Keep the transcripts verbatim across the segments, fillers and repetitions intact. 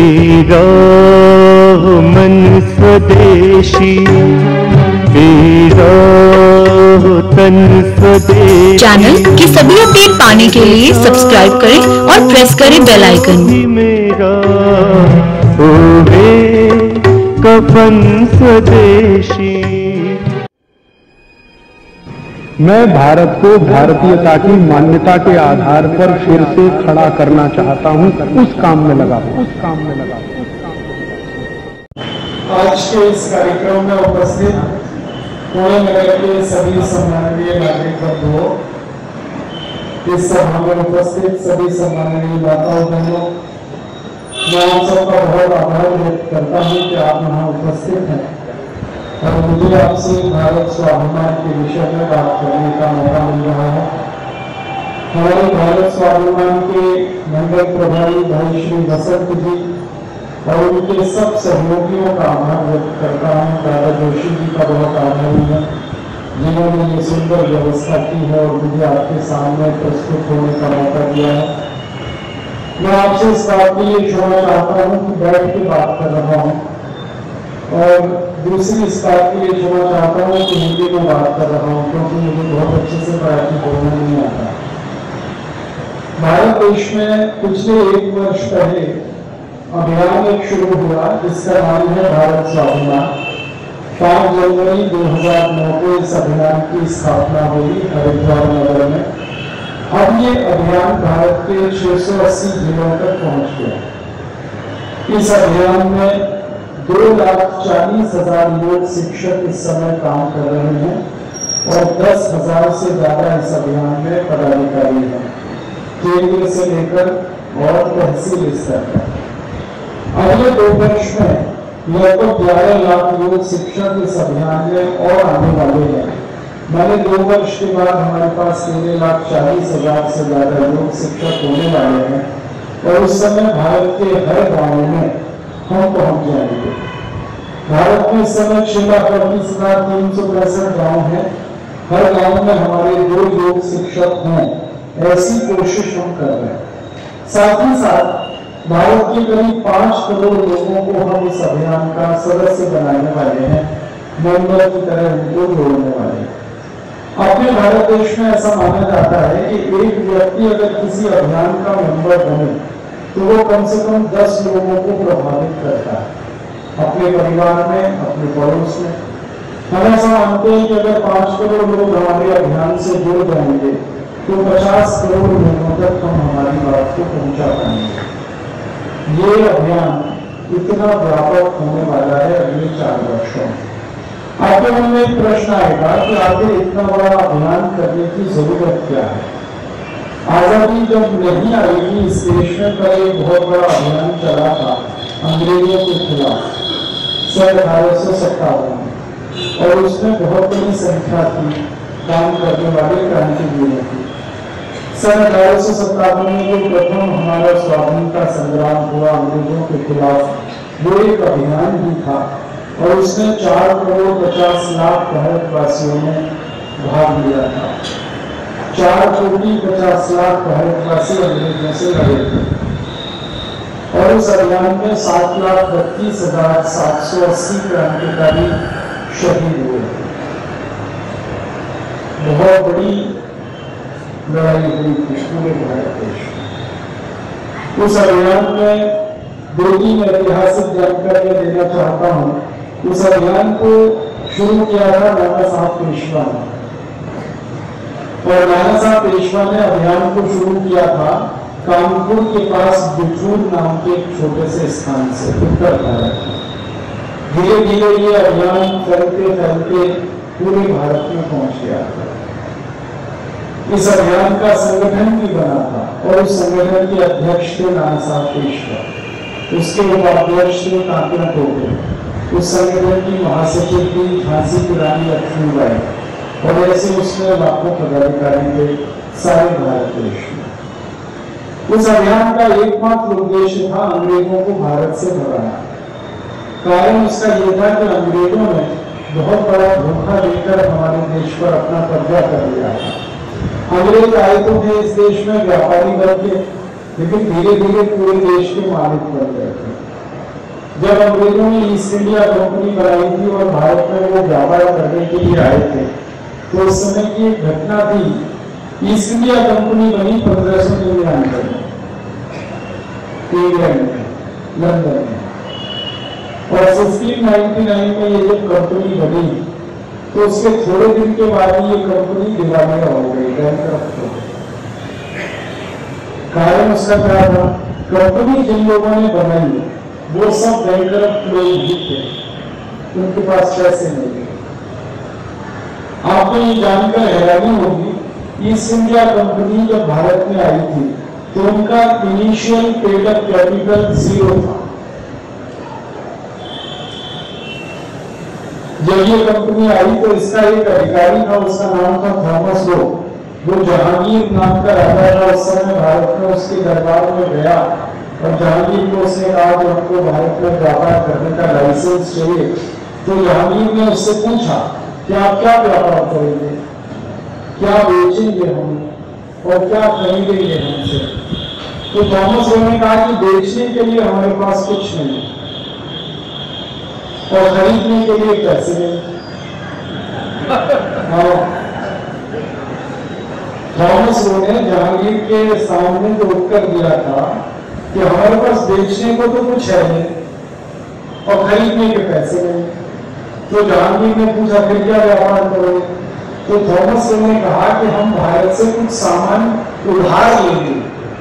तेरा मन स्वदेशी, तेरा तन स्वदेशी। चैनल की सभी अपडेट पाने के लिए सब्सक्राइब करें और प्रेस करें बेल आइकन। मेरा ओहे कफन स्वदेशी। मैं भारत को भारतीयता की मान्यता के आधार पर फिर से खड़ा करना चाहता हूं, उस काम में लगा हूं, उस काम में लगा हूं, उस काम में लगा हूं। आज के इस कार्यक्रम में उपस्थित पुणे नगर के सभी सम्माननीय नागरिक बंधुओं, इस सभा में उपस्थित सभी सम्माननीय माताओं बहनों, मैं आप सबका बहुत आभार व्यक्त करता हूं कि आप यहाँ उपस्थित हैं और मुझे आपसे भारत स्वाभिमान के विषय में बात करने का मौका मिल रहा है। हमारे भारत स्वाभिमान के मंडल प्रभारी भाई श्री वसंत जी और उनके सब सहयोगियों का आभार व्यक्त करता हूँ। दादा जोशी जी का बहुत आभारी है जिन्होंने ये सुंदर व्यवस्था की है और मुझे आपके सामने प्रस्तुत होने का मौका दिया है। मैं आपसे इस बात के लिए क्षमा चाहता हूँ कि बैठ के बात कर रहा हूँ और दूसरी इस बात के लिए क्षमा चाहता हूँ कि हिंदी में बात कर रहा हूँ क्योंकि मुझे बहुत अच्छे से मराठी बोलना नहीं आता। भारत देश में पिछले एक वर्ष पहले अभियान एक शुरू हुआ जिसका नाम है भारत स्वाभिमान। पांच जनवरी दो हजार नौ को इस अभियान की स्थापना हुई हरिद्वार नगर में। अब ये अभियान भारत के छह सौ अस्सी जिलों तक पहुंच गया। इस अभियान में दो लाख चालीस हजार लोग शिक्षक इस समय काम कर रहे हैं और दस हजार से ज्यादा इस अभियान में पदाधिकारी हैं, केंद्र से लेकर और तहसील स्तर तक। अगले दो वर्ष में लगभग ग्यारह लाख लोग शिक्षक इस अभियान में और आने वाले हैं। मैंने दो वर्ष के बाद हमारे पास तेरह लाख चालीस हजार से ज्यादा लोग शिक्षक होने वाले हैं और उस समय भारत के हर गाँव में हम पहुंच जाएंगे। भारत में इस समय छह लाख अड़तीस हजार तीन सौ पैंसठ गाँव है। हर गांव में हमारे दो योग शिक्षक हैं, ऐसी कोशिश हम कर रहे हैं। साथ ही साथ भारत के करीब पांच करोड़ लोगों को हम इस अभियान का सदस्य बनाने वाले हैं, मेंबर की तरह इनको जोड़ने वाले हैं। अपने भारत देश में ऐसा माना जाता है कि एक व्यक्ति अगर किसी अभियान का मेंबर बने तो वो कम से कम दस लोगों को प्रभावित करता है, अपने परिवार में, अपने पड़ोस में। हम ऐसा मानते हैं कि अगर पांच करोड़ लोग हमारे अभियान से जुड़ जाएंगे तो पचास करोड़ लोगों तक हम हमारी बात को पहुंचा पाएंगे। ये अभियान इतना व्यापक होने वाला है अगले चार वर्षों में। आपके मन में एक प्रश्न आएगा कि आखिर इतना बड़ा अभियान करने की जरूरत क्या है। आजादी जब नहीं आएगी इस देश में पर एक बहुत बड़ा अभियान चला था अंग्रेजों के खिलाफ सन अठारह सौ सत्तावन में और उसमें बहुत बड़ी संख्या थी काम करने वाले क्रांतिवीरों की। सन अठारह सौ सत्तावन में जो प्रथम हमारा स्वाधीनता संग्राम हुआ अंग्रेजों के खिलाफ वो एक अभियान ही था और उसमें चार करोड़ पचास लाख भारतवासियों ने भाग लिया था। चार कोटि पचास लाख भारतवासी अंग्रेजों से लड़े थे और उस अभियान में सात लाख बत्तीस हजार सात सौ अस्सी क्रांतिकारी शहीद हुए थे। बहुत बड़ी लड़ाई हुई थी पूरे भारत देश में। उस अभियान में दो तीन ऐतिहासिक जानकारियां देना चाहता हूँ। उस अभियान को शुरू किया था नाना साहब पेशवा ने और नाना साहब पेशवा ने अभियान को शुरू किया था कानपुर के पास बिठूर नाम के एक छोटे से स्थान से उत्तर भारत में। धीरे धीरे ये अभियान फैलते फैलते पूरे भारत में पहुंच गया था। इस अभियान का संगठन भी बना था और उस संगठन के अध्यक्ष थे नाना साहब पेशवा, उसके उपाध्यक्ष थे तात्या टोपे, उस संगठन की महासचिव थी झांसी की रानी लक्ष्मीबाई और ऐसे उसमें लाखों पदाधिकारी थे सारे भारत देश में। उस अभियान का एकमात्र उद्देश्य था अंग्रेजों को भारत से भगाना। कारण उसका यह था कि अंग्रेजों ने बहुत बड़ा धोखा देकर हमारे देश पर अपना कब्जा कर लिया था। अंग्रेज आए तो थे इस देश में व्यापारी वर्ग के, लेकिन धीरे धीरे पूरे देश के मालिक बन गए थे। जब अंग्रेजों ने ईस्ट इंडिया कंपनी बनाई थी और भारत में वो व्यापार करने के लिए आए थे, तो उस समय की एक घटना थी। ईस्ट इंडिया कंपनी बनी पंद्रह सौ निन्यानवे में इंग्लैंड में, लंदन में, और पंद्रह सौ निन्यानवे में ये जब कंपनी बनी तो उसके थोड़े दिन के बाद ये कंपनी दिवालिया हो गई, बैंकरप्ट हो गई। कारण उसका क्या था? कंपनी जिन लोगों ने बनाई वो सब बैंकरप्ट लोग ही थे, उनके पास पैसे नहीं थे। आपको ये जानकर हैरानी होगी, ईस्ट इंडिया कंपनी जब भारत में आई थी तो उनका initial paid up capital zero था। जब ये कंपनी आई तो इसका एक अधिकारी था, उसका नाम था थॉमस लो। वो जहांगीर नाम का राजा था उस समय भारत में, उसके दरबार में गया और जहांगीर को उसने कहा कि हमको भारत में व्यापार करने का लाइसेंस चाहिए। तो जहांगीर ने उससे पूछा कि आप क्या व्यापार करेंगे, क्या बेचेंगे हम और क्या खरीदेंगे हमसे? तो थॉमस लो ने कहा कि बेचने के लिए हमारे पास कुछ नहीं और खरीदने के लिए पैसे नहीं। थॉमस लो ने जहांगीर के सामने जो उत्तर दिया था कि हमारे पास बेचने को तो कुछ है नहीं और खरीदने के पैसे नहीं। तो जहांगीर ने पूछा फिर क्या व्यापार करोगे? तो थॉमस लो ने कहा कि हम भारत से कुछ सामान उधार लेंगे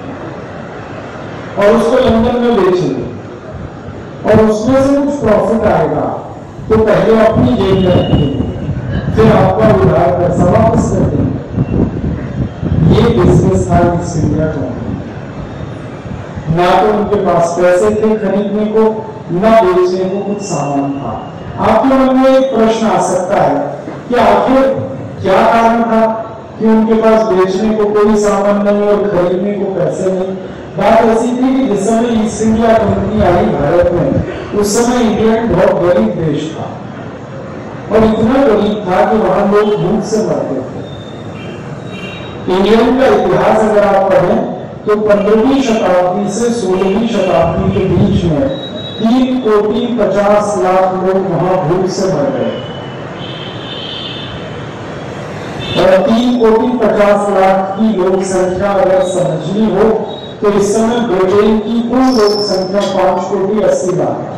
और उसको लंदन में बेचेंगे और उसमें से कुछ प्रॉफिट आएगा तो पहले अपनी जेब में रखेंगे, फिर आपका उधार पैसा वापस कर देंगे। ये बिजनेस था ईस्ट इंडिया कंपनी। ना तो उनके पास पैसे थे खरीदने को, ना बेचने को कुछ सामान था। आपके मन में एक प्रश्न आ सकता है कि आखिर क्या कारण था कि उनके पास बेचने को कोई सामान नहीं और खरीदने को पैसे नहीं? बात ऐसी थी कि जिस समय ईस्ट इंडिया कंपनी आई भारत में, उस समय इंग्लैंड बहुत गरीब देश था और इतना गरीब था कि वहां लोग भूख से मरते थे। इंग्लैंड का इतिहास अगर आप पढ़ें तो पंद्रहवीं शताब्दी से सोलहवीं शताब्दी के बीच में तीन कोटि पचास लाख लोग वहां भूख से मर गए और तीन कोटि पचास लाख की लोक संख्या अगर समझनी हो तो इस समय ब्रिटेन की कुल लोक संख्या पांच कोटि अस्सी लाख,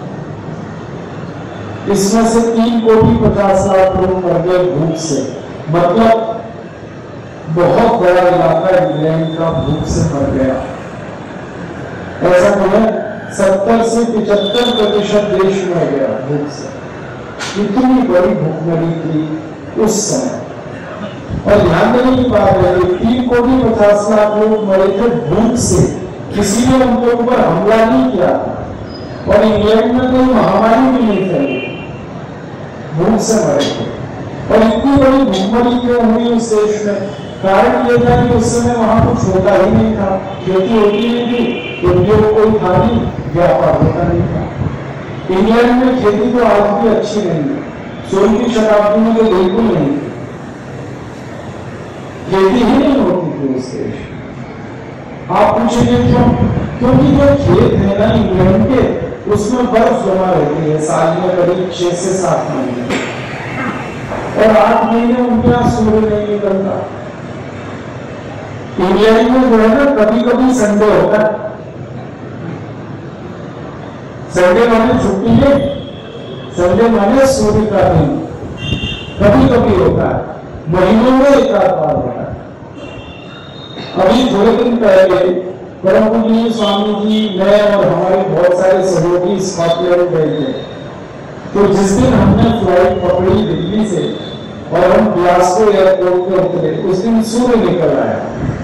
इसमें से तीन कोटि पचास लाख लोग मर गए भूख से। मतलब बहुत बड़ा इलाका इंग्लैंड का भूख से मर गया। ऐसा कहें सत्तर से पिछहत्तर प्रतिशत देश मर गया भूख से। इतनी बड़ी भूखमरी थी उस समय। और ध्यान देने की बात है, तीन कोटि पचास लाख लोग मरे थे भूख से, किसी ने उनके ऊपर हमला नहीं किया और इंग्लैंड में कोई महामारी भी नहीं फैली, भूख से मरे थे। और इतनी बड़ी भूखमरी क्यों हुई उस देश में? कारण यह था कि उस समय वहां कुछ होता ही नहीं था, खेती होती नहीं थी, उद्योग कोई था नहीं, व्यापार होता नहीं था। इंग्लैंड में खेती तो आज भी अच्छी नहीं है, सोलहवीं शताब्दी में तो बिल्कुल नहीं थी, खेती ही नहीं होती थी उस देश। आप पूछेंगे क्यों? क्योंकि जो खेत है ना इंग्लैंड के, उसमें बर्फ जमा रहती है साल में करीब छह से सात महीने और आठ महीने उनके यहाँ सूर्य नहीं निकलता। इंग्लैंड में जो है ना कभी कभी संडे होता है, संडे माने छुट्टी है, संडे माने सूर्य का दिन, कभी कभी होता है, महीनों में एक आध बार होता है। अभी थोड़े दिन पहले परम पूज्य स्वामी जी, मैं और हमारे बहुत सारे सहयोगी स्कॉटलैंड गए थे। तो जिस दिन हमने फ्लाइट पकड़ी दिल्ली से और हम ग्लासगो एयरपोर्ट पे उतरे, उस दिन सूर्य निकल आया।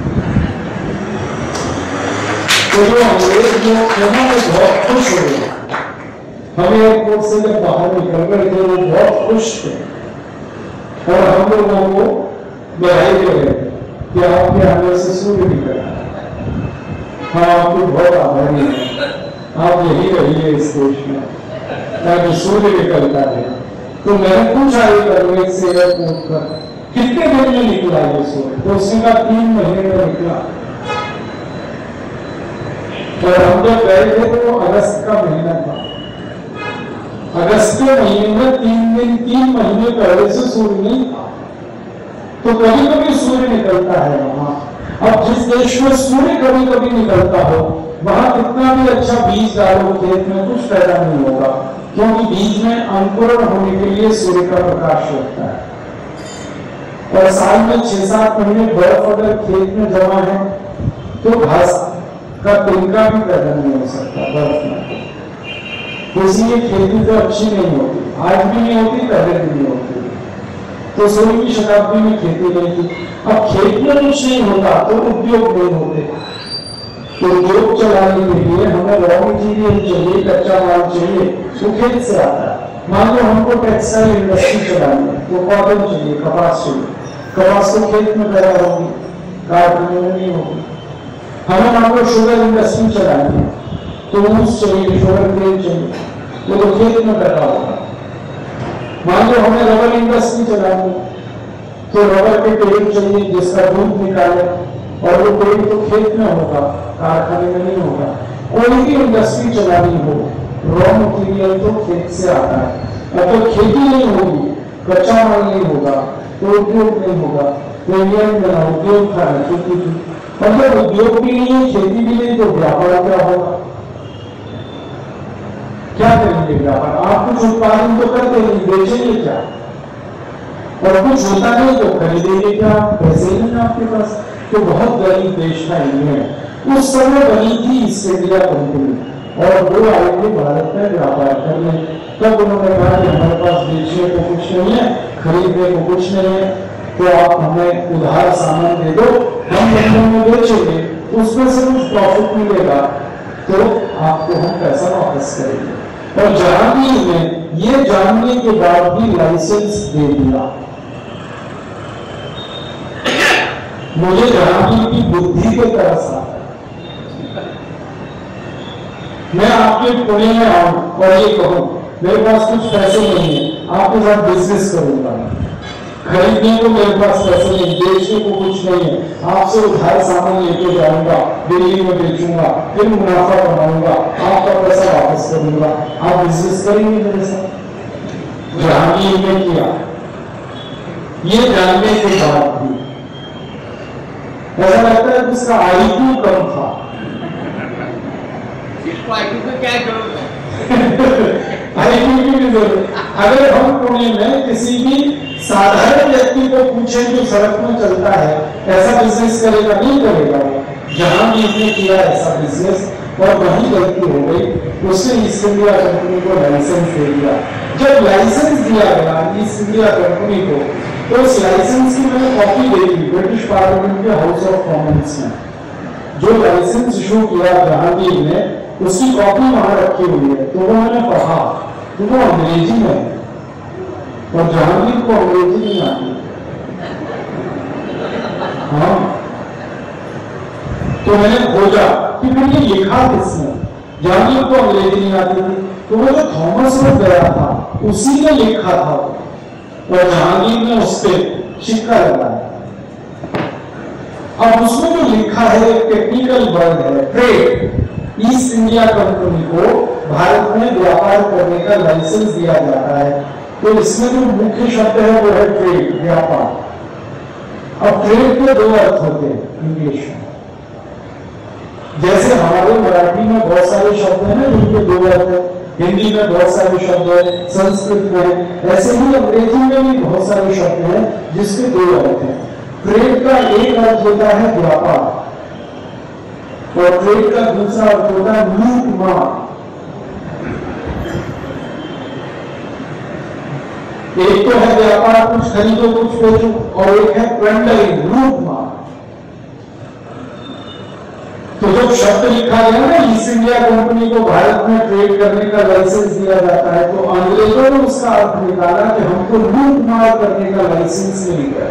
तो जो अंग्रेज लोग थे ना वो बहुत खुश हो गए। हम एयरपोर्ट से जब बाहर निकल रहे थे वो बहुत खुश थे और हम लोगों को बधाई दे रहे थे कि आपके आने से सूर्य निकला। हाँ, आपको बहुत आभारी है, आप यही रहिए इस देश में ताकि सूर्य निकलता है। तो मैंने पूछा एक अंग्रेज से एयरपोर्ट पर, कितने दिन में निकला ये सूर्य? तो उसने कहा तीन महीने में निकला। और हम जब गए थे तो अगस्त का महीना था अगस्त के महीने में तीन दिन तीन महीने पहले से सूर्य नहीं था, तो कभी कभी सूर्य निकलता है वहां। अब जिस देश में सूर्य कभी कभी निकलता हो वहां कितना भी अच्छा बीज डालो खेत में कुछ पैदा नहीं होगा, क्योंकि बीज में अंकुरण होने के लिए सूर्य का प्रकाश लगता है। और साल में छह सात महीने बर्फ अगर खेत में जमा है तो घास का तिनका भी पैदा नहीं हो सकता बर्फ में, तो इसलिए खेती तो अच्छी नहीं होती, आज भी नहीं होती, पहले भी नहीं होती। तो सोलहवीं शताब्दी में खेती नहीं थी। अब खेत में कुछ नहीं होता तो उद्योग नहीं होते, तो उद्योग चलाने के लिए हमें रॉ मटीरियल चाहिए, कच्चा माल चाहिए, वो खेत से आता है। मान लो हमको टेक्सटाइल इंडस्ट्री चलानी है तो कॉटन चाहिए, कपास चाहिए, कपास तो खेत में पैदा होगी, कारखाने में नहीं होगी। हमें मान लो शुगर इंडस्ट्री चलानी है तो ऊस चाहिए, शुगर केन चाहिए, वो तो खेत में पैदा होगा। मान लो हमें रबर इंडस्ट्री चलानी है तो रबर के पेड़ चाहिए जिसका दूध निकाले, और वो पेड़ तो खेत में होगा, कारखाने में नहीं होगा। कोई भी इंडस्ट्री चलानी हो रॉ मटीरियल तो खेत से आता है। अगर खेती नहीं होगी, कच्चा माल नहीं होगा तो उद्योग नहीं होगा, तो इंडिया में बना उद्योग था खेती थी। और जब उद्योग भी नहीं है, खेती भी नहीं, तो व्यापार क्या होगा? क्या करेंगे व्यापार? आप कुछ उत्पादन तो करते नहीं, बेचेंगे क्या? और कुछ होता नहीं तो खरीदेंगे क्या? पैसे नहीं आपके पास। तो बहुत गरीब देश था इंडिया। उस समय बनी थी ईस्ट इंडिया कंपनी, और वो आए थे भारत में व्यापार करने। तब उन्होंने कहा कि हमारे पास बेचने को कुछ नहीं है, खरीदने को कुछ नहीं है, तो आप हमें उधार सामान दे दो, हम लंदन में बेचेंगे, उसमें से कुछ प्रॉफिट मिलेगा तो आपको हम पैसा वापस करेंगे। और जहांगीर ने ये जानने के बाद भी लाइसेंस दे दिया। मुझे जहांगीर की बुद्धि के तरस आता है। मैं आपके पुणे में आऊं और ये कहूं मेरे पास कुछ पैसे नहीं है, आपके साथ बिजनेस करूंगा, खरीदने को मेरे पास पैसे नहीं, बेचने को कुछ नहीं है, आपसे उधार सामान लेके जाऊंगा, दिल्ली में बेचूंगा, फिर मुनाफा कमाऊंगा, आपका पैसा वापस करूंगा, आप बिजनेस करेंगे मेरे साथ? जहांगीर ने किया। ये जानने के बाद भी ऐसा लगता है कि उसका आईक्यू कम था। इसको आईक्यू की क्या जरूरत है? आईक्यू की भी जरूरत। अगर हम पुणे में किसी भी साधारण व्यक्ति को पूछें जो सड़क में चलता है ऐसा बिजनेस करेगा, नहीं करेगा। जहांगीर ने किया ऐसा बिजनेस और वही गलती हो गई, उसने ईस्ट इंडिया कंपनी को लाइसेंस दे दिया। जब लाइसेंस दिया गया ईस्ट इंडिया कंपनी को, तो उस लाइसेंस की मैंने कॉपी दे दी ब्रिटिश पार्लियामेंट के हाउस ऑफ कॉमन्स में। जो लाइसेंस इशू किया जहांगीर ने, उसकी कॉपी वहां रखी हुई है, तो वो मैंने पढ़ा, तो वो अंग्रेजी में है और जहांगीर को अंग्रेजी नहीं आती। हाँ, तो मैंने खोजा कि फिर ये लिखा किसने? जहांगीर को अंग्रेजी नहीं आती थी, तो वो जो थॉमस रोड गया था उसी ने लिखा था और जहांगीर ने उस पर सिक्का लगाया। अब उसमें जो लिखा है एक टेक्निकल वर्ड है ट्रेड। ईस्ट इंडिया कंपनी को भारत में व्यापार करने का लाइसेंस दिया जाता है, तो इसमें जो मुख्य शब्द है वो है ट्रेड, व्यापार। अब ट्रेड के दो अर्थ होते हैं इंग्लिश में, जैसे हमारे मराठी में बहुत सारे शब्द हैं ना जिनके दो अर्थ है, हिंदी में बहुत सारे शब्द है, संस्कृत में, ऐसे ही अंग्रेजी में भी बहुत सारे शब्द हैं जिसके दो अर्थ हैं। ट्रेड का एक अर्थ होता है व्यापार और ट्रेड का दूसरा अर्थ होता है लूट मार। एक तो है व्यापार, कुछ खरीदो कुछ बेचो, और एक है प्लंडरिंग, लूट मार। तो जब शब्द लिखा गया ना ईस्ट इंडिया कंपनी को भारत में ट्रेड करने का लाइसेंस दिया जाता है, तो अंग्रेजों ने उसका अर्थ निकाला कि हमको लूट मार करने का लाइसेंस नहीं गया।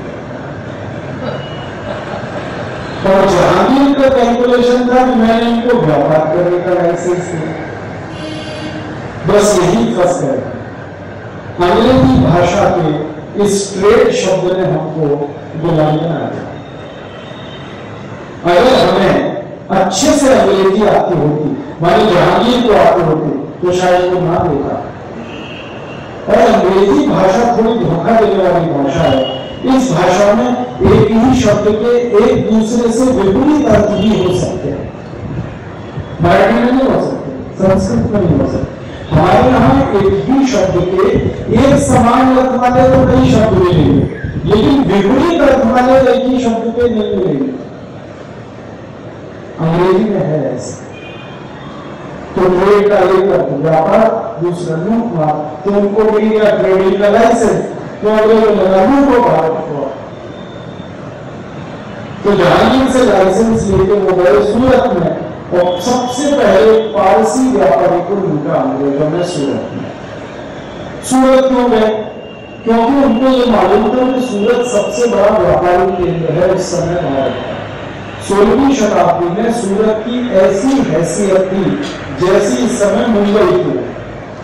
और जहांगीर का कैलकुलेशन था कि मैंने इनको व्यापार करने का लाइसेंस दिया। बस यही फंस गए। अंग्रेजी भाषा के इस ट्रेड शब्द ने हमको गुलामी बना दिया। अगर हमें अच्छे से अंग्रेजी आती होती, मानी जहांगीर को आती होती, तो शायद वो ना देता। और अंग्रेजी भाषा थोड़ी धोखा देने वाली भाषा है। इस भाषा में एक ही शब्द के एक दूसरे से विपरीत अर्थ भी हो सकते हैं। मराठी में नहीं हो सकते, संस्कृत में नहीं हो सकते। हमारे यहाँ एक ही शब्द के एक समान अर्थ वाले तो कई शब्द मिलेंगे, लेकिन विपरीत अर्थ वाले एक ही शब्द के नहीं मिलेंगे। अंग्रेजी में है ऐसा। तो ट्रेड का एक अर्थ व्यापार, दूसरा लूटमार। तो उनको मिल गया ट्रेडिंग का लाइसेंस, तो अगले लगा लूटो भारत को। तो जहांगीर से लाइसेंस लेके वो गए सूरत में, और सबसे पहले पारसी व्यापारी को लूटा अंग्रेजों ने सूरत में। सूरत क्यों गए? क्योंकि उनको ये मालूम था कि सूरत सबसे बड़ा व्यापारिक केंद्र है उस समय भारत का। सोलहवीं शताब्दी में सूरत की ऐसी हैसियत थी जैसी इस समय मुंबई की है।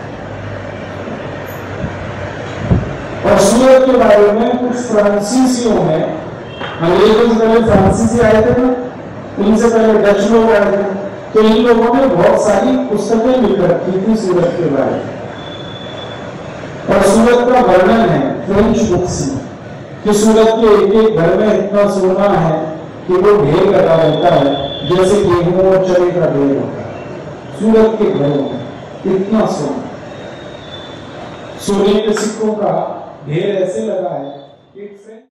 और सूरत के बारे में कुछ फ्रांसीसियों में, अंग्रेजों से पहले फ्रांसीसी आए थे ना, इनसे पहले डच लोग आए थे, तो इन लोगों ने बहुत सारी पुस्तकें लिख रखी थी सूरत के बारे में। और सूरत का वर्णन है फ्रेंच बुक्स में कि सूरत के एक एक घर में इतना सोना है कि वो ढेर लगा रहता है जैसे गेहूं और चने का ढेर होता है। सूरत के घरों में इतना सोना, सोने के सिक्कों का ढेर ऐसे लगा है कि